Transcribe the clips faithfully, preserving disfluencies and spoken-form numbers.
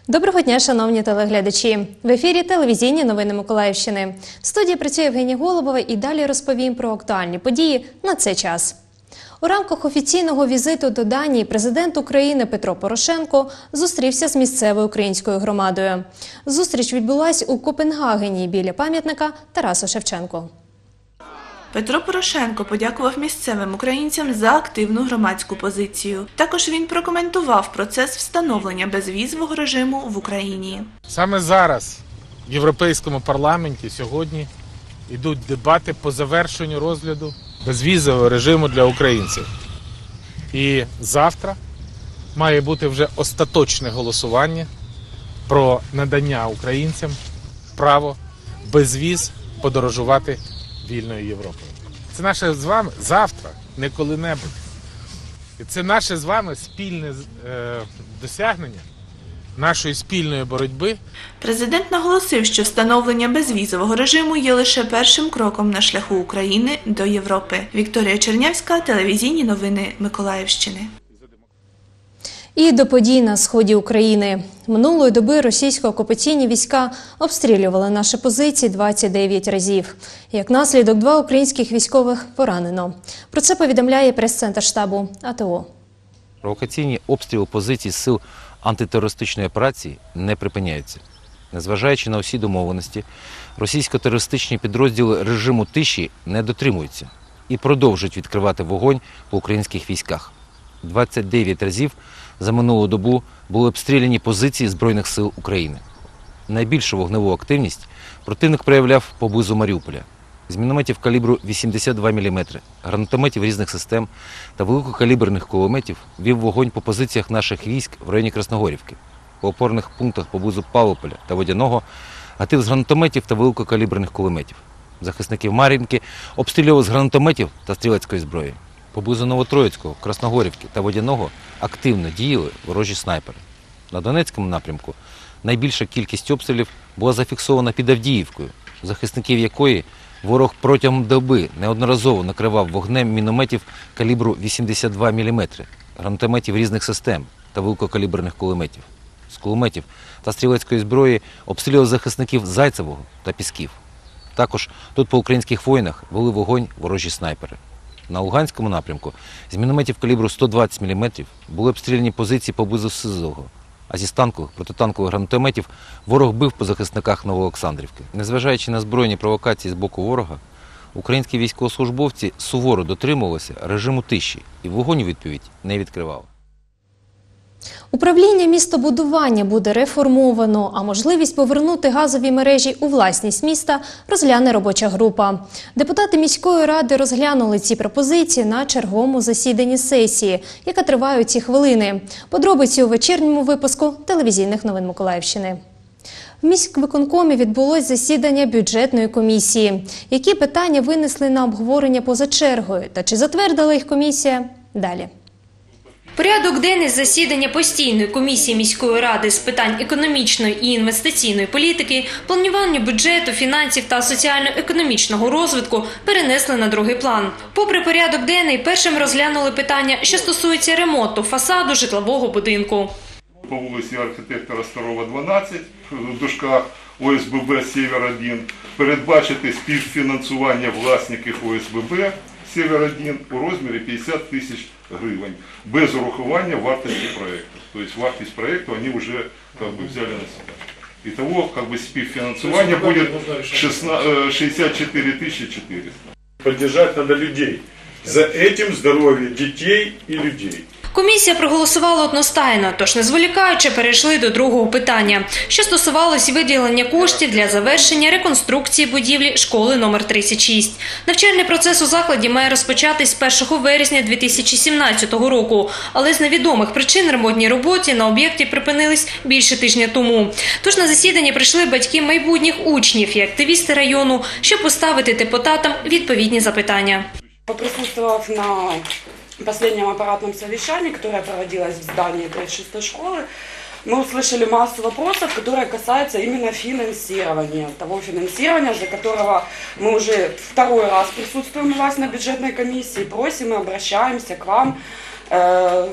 Доброго дня, шановні телеглядачі! В ефірі телевізійні новини Миколаївщини. В студії працює Євгенія Голубова і далі розповім про актуальні події на цей час. У рамках офіційного візиту до Данії президент України Петро Порошенко зустрівся з місцевою українською громадою. Зустріч відбулась у Копенгагені біля пам'ятника Тарасу Шевченку. Петро Порошенко подякував місцевим українцям за активну громадську позицію. Також він прокоментував процес встановлення безвізового режиму в Україні. Саме зараз в Європейському парламенті сьогодні йдуть дебати по завершенню розгляду безвізового режиму для українців. І завтра має бути вже остаточне голосування про надання українцям право без віз подорожувати вільною Європою. Це наше з вами завтра, не коли-небудь. І це наше з вами спільне е, досягнення нашої спільної боротьби. Президент наголосив, що встановлення безвізового режиму є лише першим кроком на шляху України до Європи. Вікторія Чернявська, телевізійні новини Миколаївщини. І до подій на сході України. Минулої доби російсько-окупаційні війська обстрілювали наші позиції двадцять дев'ять разів. Як наслідок, два українських військових поранено. Про це повідомляє прес-центр штабу А Т О. Провокаційні обстріли позицій сил антитерористичної операції не припиняються. Незважаючи на усі домовленості, російсько-терористичні підрозділи режиму тиші не дотримуються і продовжують відкривати вогонь по українських військах. двадцять дев'ять разів за минулу добу були обстріляні позиції Збройних сил України. Найбільшу вогневу активність противник проявляв поблизу Маріуполя. З мінометів калібру вісімдесят два міліметри, гранатометів різних систем та великокаліберних кулеметів вів вогонь по позиціях наших військ в районі Красногорівки. По опорних пунктах поблизу Павлополя та Водяного гатив з гранатометів та великокаліберних кулеметів. Захисників Мар'їнки обстрілювали з гранатометів та стрілецької зброї. Поблизу Новотроїцького, Красногорівки та Водяного активно діяли ворожі снайпери. На Донецькому напрямку найбільша кількість обстрілів була зафіксована під Авдіївкою, захисників якої ворог протягом доби неодноразово накривав вогнем мінометів калібру вісімдесят два міліметри, гранатометів різних систем та великокаліберних кулеметів. З кулеметів та стрілецької зброї обстрілювали захисників Зайцевого та Пісків. Також тут по українських воїнах вели вогонь ворожі снайпери. На Луганському напрямку з мінометів калібру сто двадцять міліметрів були обстріляні позиції поблизу Сизого, а зі станкових протитанкових гранатометів ворог бив по захисниках Новоолександрівки. Незважаючи на збройні провокації з боку ворога, українські військовослужбовці суворо дотримувалися режиму тиші і вогонь у відповідь не відкривали. Управління містобудування буде реформовано, а можливість повернути газові мережі у власність міста розгляне робоча група. Депутати міської ради розглянули ці пропозиції на черговому засіданні сесії, яка триває ці хвилини. Подробиці у вечірньому випуску телевізійних новин Миколаївщини. В міськвиконкомі відбулось засідання бюджетної комісії. Які питання винесли на обговорення поза чергою та чи затвердила їх комісія? Далі. Порядок денний засідання постійної комісії міської ради з питань економічної і інвестиційної політики, планування бюджету, фінансів та соціально-економічного розвитку перенесли на другий план. Попри порядок денний, першим розглянули питання, що стосується ремонту фасаду житлового будинку. По вулиці архітектора Старова, дванадцять, в дужках О С Б Б Сєвєр один, передбачити співфінансування власників О С Б Б Сєвєр один у розмірі п'ятдесят тисяч гривень, без урахування вартості проєкту. Тобто вартість проєкту вони вже как бы, взяли на себе. Итого как бы, співфінансування буде шестьдесят четыре тысячи четыреста. Поддержать надо людей. За этим здоровье детей и людей. Комісія проголосувала одностайно, тож не зволікаючи перейшли до другого питання, що стосувалось виділення коштів для завершення реконструкції будівлі школи номер тридцять шість. Навчальний процес у закладі має розпочатись з першого вересня дві тисячі сімнадцятого року, але з невідомих причин ремонтні роботи на об'єкті припинились більше тижня тому. Тож на засідання прийшли батьки майбутніх учнів і активісти району, щоб поставити депутатам відповідні запитання. Поприсутствовав на последнем аппаратном совещании, которое проводилось в здании тридцать шестой школы, мы услышали массу вопросов, которые касаются именно финансирования. Того финансирования, за которого мы уже второй раз присутствуем у вас на бюджетной комиссии, просим и обращаемся к вам.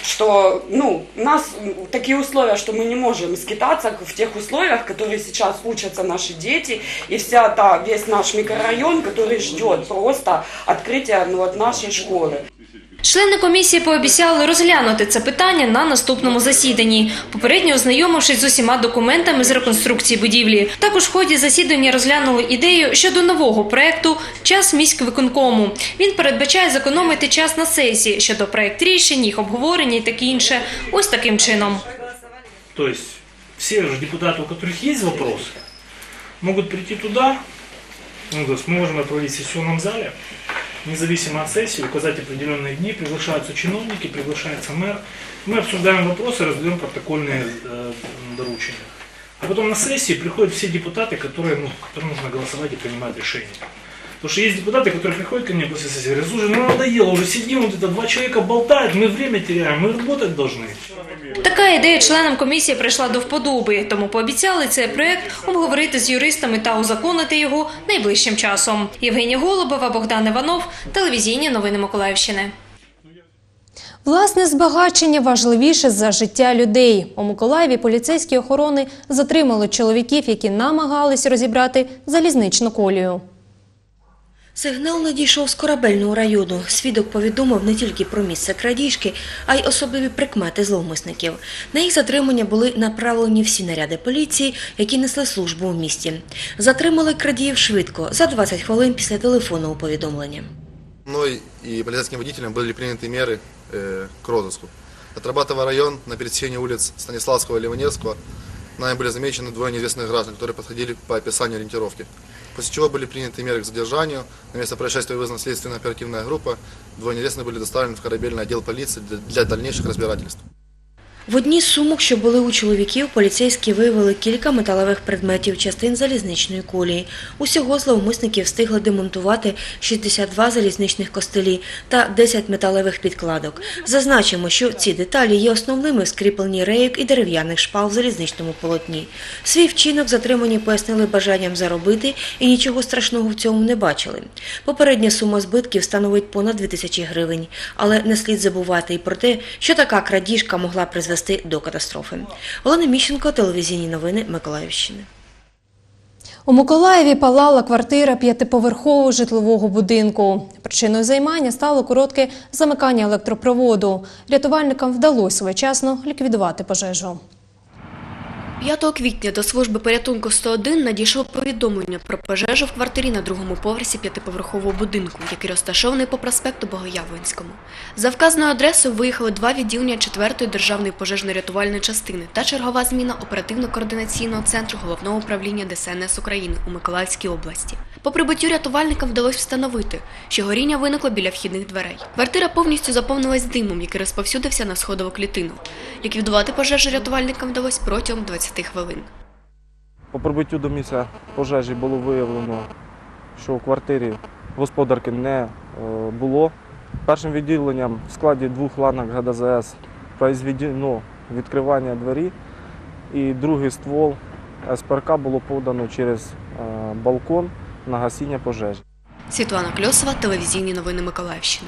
что, ну, у нас такие условия, что мы не можем скитаться в тех условиях, в которых сейчас учатся наши дети, и вся та, весь наш микрорайон, который ждет просто открытия, ну, от нашей школы. Члени комісії пообіцяли розглянути це питання на наступному засіданні, попередньо ознайомившись з усіма документами з реконструкції будівлі. Також в ході засідання розглянули ідею щодо нового проєкту «Час міськвиконкому». Він передбачає зекономити час на сесії щодо проєкт рішень, їх обговорення і таке інше. Ось таким чином. Тобто всі ж депутати, у яких є питання, можуть прийти туди, ну, то есть мы можем проводить в сессионном зале, независимо от сессии, указать определенные дни, приглашаются чиновники, приглашается мэр. Мы обсуждаем вопросы, раздаем протокольные э, доручения. А потом на сессии приходят все депутаты, которые, ну, которым нужно голосовать и принимать решения. Потому что есть депутаты, которые приходят ко мне после сессии и говорят: слушай, ну надоело, уже сидим, вот это два человека болтают, мы время теряем, мы работать должны. Така ідея членам комісії прийшла до вподоби, тому пообіцяли цей проєкт обговорити з юристами та узаконити його найближчим часом. Євгенія Голубова, Богдан Іванов, телевізійні новини Миколаївщини. Власне збагачення важливіше за життя людей. У Миколаєві поліцейські охорони затримали чоловіків, які намагались розібрати залізничну колію. Сигнал надійшов з Корабельного району. Свідок повідомив не тільки про місце крадіжки, а й особливі прикмети зловмисників. На їх затримання були направлені всі наряди поліції, які несли службу у місті. Затримали крадіїв швидко, за двадцять хвилин після телефонного повідомлення. Мною і поліцейським водителям були прийняті міри э, к розыску. Отрабатывая район на пересечении улиц Станиславского и Ливаневского, нами были замечены двое неизвестных граждан, которые подходили по описанию ориентировки. После чего были приняты меры к задержанию. На место происшествия вызвана следственная оперативная группа. Двое неизвестных были доставлены в Корабельный отдел полиции для, для дальнейших разбирательств. В одній з сумок, що були у чоловіків, поліцейські виявили кілька металевих предметів частин залізничної колії. Усього зловмисники встигли демонтувати шістдесят два залізничних костелі та десять металевих підкладок. Зазначимо, що ці деталі є основними в скріпленні рейок і дерев'яних шпал в залізничному полотні. Свій вчинок затримані пояснили бажанням заробити і нічого страшного в цьому не бачили. Попередня сума збитків становить понад дві тисячі гривень. Але не слід забувати і про те, що така крадіжка могла призвести до катастрофи. Олена Міщенко, телевізійні новини Миколаївщини. У Миколаєві палала квартира п'ятиповерхового житлового будинку. Причиною займання стало коротке замикання електропроводу. Рятувальникам вдалося своєчасно ліквідувати пожежу. п'ятого квітня до служби порятунку сто один надійшло повідомлення про пожежу в квартирі на другому поверсі п'ятиповерхового будинку, який розташований по проспекту Богоявленському. За вказаною адресою виїхали два відділення четвертої державної пожежно-рятувальної частини та чергова зміна оперативно-координаційного центру Головного управління Де Ес Ен Ес України у Миколаївській області. По прибуттю рятувальникам вдалося встановити, що горіння виникло біля вхідних дверей. Квартира повністю заповнилась димом, який розповсюдився на сходову клітину. Ліквідувати пожежу рятувальникам вдалося протягом двадцяти хвилин. По прибуттю до місця пожежі було виявлено, що у квартирі господарки не було. Першим відділенням в складі двох ланок Ге Де Зе Ес произведено відкривання двері, і другий ствол Ес Пе Ер Ка було подано через балкон на гасіння пожежі. Світлана Кльосова, телевізійні новини Миколаївщини.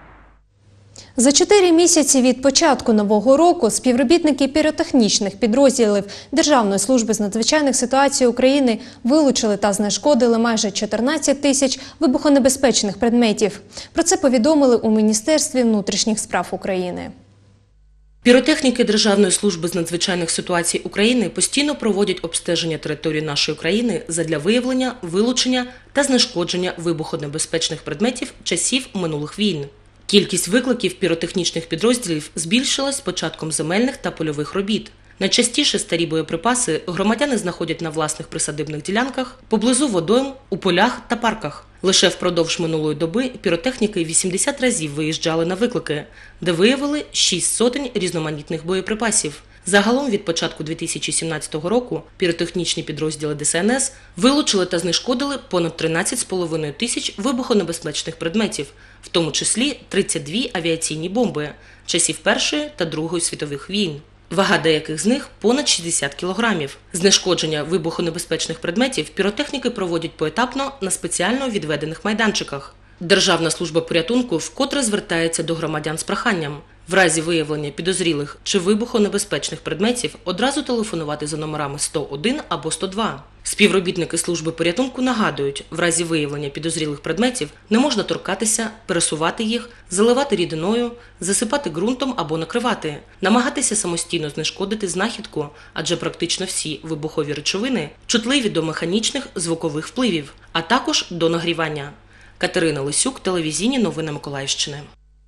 За чотири місяці від початку нового року співробітники піротехнічних підрозділів Державної служби з надзвичайних ситуацій України вилучили та знешкодили майже чотирнадцять тисяч вибухонебезпечних предметів. Про це повідомили у Міністерстві внутрішніх справ України. Піротехніки Державної служби з надзвичайних ситуацій України постійно проводять обстеження території нашої країни задля виявлення, вилучення та знешкодження вибухонебезпечних предметів часів минулих війн. Кількість викликів піротехнічних підрозділів збільшилась з початком земельних та польових робіт. Найчастіше старі боєприпаси громадяни знаходять на власних присадибних ділянках, поблизу водойм, у полях та парках. Лише впродовж минулої доби піротехніки вісімдесят разів виїжджали на виклики, де виявили шість сотень різноманітних боєприпасів. Загалом від початку дві тисячі сімнадцятого року піротехнічні підрозділи Де Ес Ен Ес вилучили та знешкодили понад тринадцять з половиною тисяч вибухонебезпечних предметів, в тому числі тридцять дві авіаційні бомби часів Першої та Другої світових війн. Вага деяких з них – понад шістдесят кілограмів. Знешкодження вибухонебезпечних предметів піротехніки проводять поетапно на спеціально відведених майданчиках. Державна служба порятунку вкотре звертається до громадян з проханням В разі виявлення підозрілих чи вибухонебезпечних предметів одразу телефонувати за номерами сто один або сто два. Співробітники служби порятунку нагадують, в разі виявлення підозрілих предметів не можна торкатися, пересувати їх, заливати рідиною, засипати ґрунтом або накривати, намагатися самостійно знешкодити знахідку, адже практично всі вибухові речовини чутливі до механічних звукових впливів, а також до нагрівання. Катерина Лисюк, телевізійні новини Миколаївщини.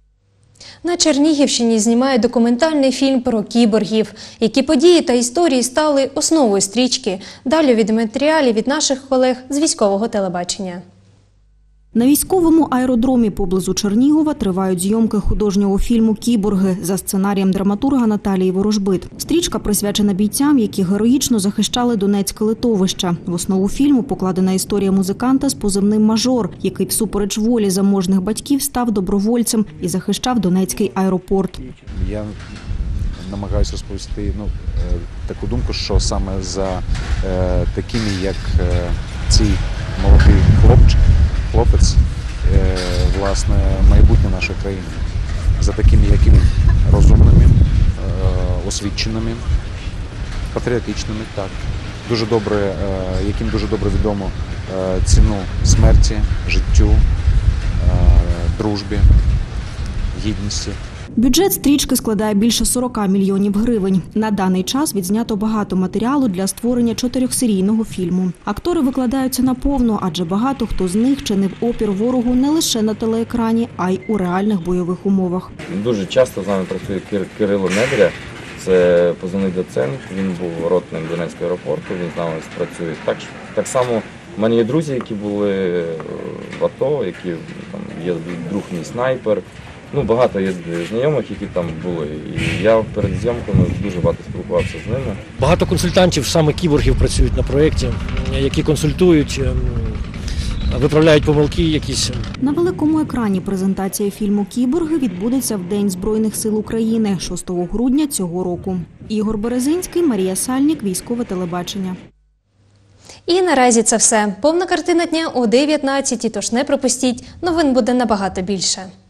На Чернігівщині знімають документальний фільм про кіборгів. Які події та історії стали основою стрічки? Далі від матеріалів від наших колег з військового телебачення. На військовому аеродромі поблизу Чернігова тривають зйомки художнього фільму «Кіборги» за сценарієм драматурга Наталії Ворожбит. Стрічка присвячена бійцям, які героїчно захищали Донецьке литовище. В основу фільму покладена історія музиканта з позивним «Мажор», який всупереч волі заможних батьків став добровольцем і захищав Донецький аеропорт. Я намагаюся розповісти ну, таку думку, що саме за е, такими, як е, ці молоді хлопчики, хлопець, е, власне, майбутнє нашої країни. За такими, якими розумними, е, освіченими, патріотичними, так. Дуже добре, е, яким дуже добре відомо е, ціну смерті, життю, е, дружбі, гідності. Бюджет стрічки складає більше сорока мільйонів гривень. На даний час відзнято багато матеріалу для створення чотирьохсерійного фільму. Актори викладаються наповну, адже багато хто з них чинив опір ворогу не лише на телеекрані, а й у реальних бойових умовах. Дуже часто з нами працює Кир- Кирило Недря, це позивний доцент, він був ротним Донецького аеропорту, він з нами працює. Так, так само в мене є друзі, які були в АТО, які там є друг мій снайпер. Ну, багато є знайомих, які там були. І я перед зйомками дуже багато спілкувався з ними. Багато консультантів, саме кіборгів, працюють на проєкті, які консультують, виправляють помилки якісь. На великому екрані презентація фільму «Кіборги» відбудеться в День Збройних сил України шостого грудня цього року. Ігор Березинський, Марія Сальнік, Військове телебачення. І наразі це все. Повна картина дня о дев'ятнадцятій, тож не пропустіть. Новин буде набагато більше.